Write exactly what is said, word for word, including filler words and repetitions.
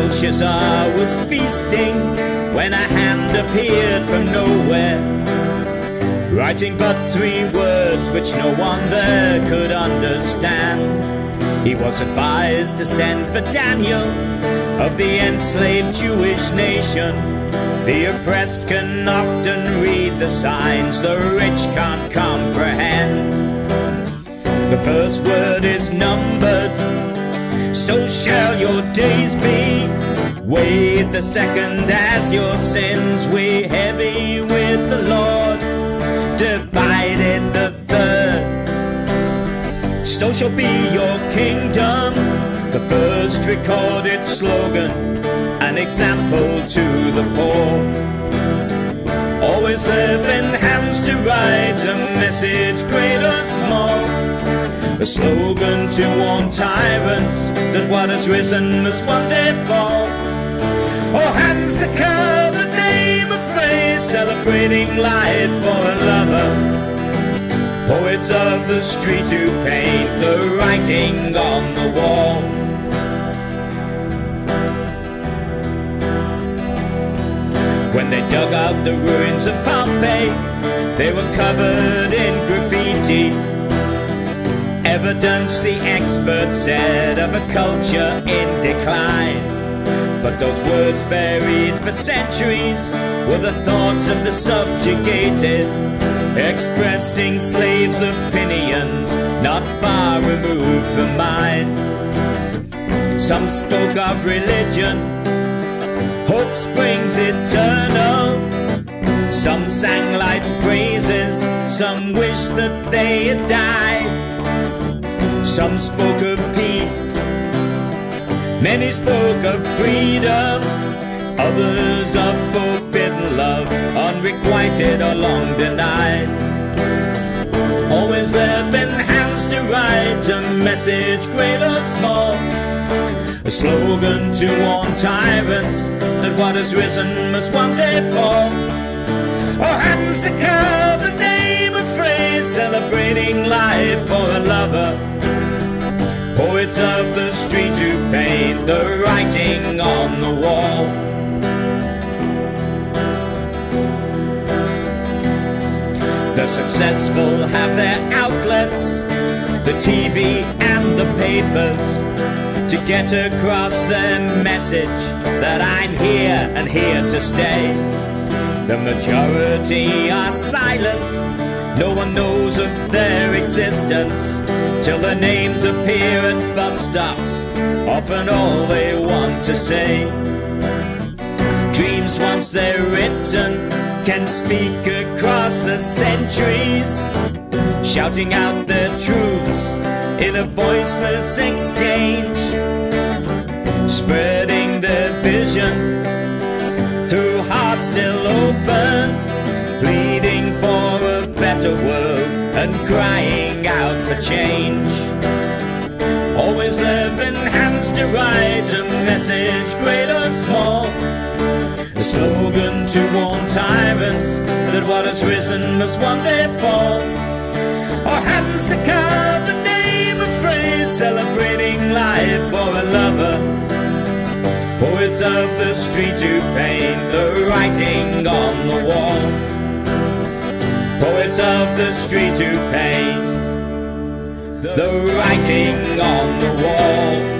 Belshazzar was feasting when a hand appeared from nowhere, writing but three words which no one there could understand. He was advised to send for Daniel of the enslaved Jewish nation. The oppressed can often read the signs the rich can't comprehend. The first word is numbered, so shall your days be. Weigh the second as your sins weigh heavy with the Lord. Divided the third, so shall be your kingdom. The first recorded slogan, an example to the poor. Always there been hands to write a message, great or small. A slogan to warn tyrants that what has risen must one day fall. Or hands to curb a name, a phrase, celebrating life for a lover. Poets of the street who paint the writing on the wall. When they dug out the ruins of Pompeii, they were covered in graffiti, evidence, the experts said, of a culture in decline. But those words buried for centuries were the thoughts of the subjugated, expressing slaves' opinions not far removed from mine. Some spoke of religion, hope springs eternal. Some sang life's praises, some wished that they had died. Some spoke of peace, many spoke of freedom, others of forbidden love, unrequited or long denied. Always there have been hands to write a message, great or small. A slogan to warn tyrants that what has risen must one day fall. Or hands to curb a name, a phrase, celebrating life for a lover. Poets of the street who paint the writing on the wall. The successful have their outlets, the T V and the papers, to get across their message that I'm here and here to stay. The majority are silent, no one knows of their existence, till their names appear at bus stops, often all they want to say. Dreams once they're written can speak across the centuries, shouting out their truths in a voiceless exchange, spreading their vision through hearts still open, pleading for a better world and crying out for change. Always there have been hands to write a message, great or small. A slogan to warn tyrants that what has risen must one day fall. Or hands to carve a name, a phrase, celebrating life for a lover. Poets of the street who paint the writing on the wall. Poets of the street who paint the writing on the wall.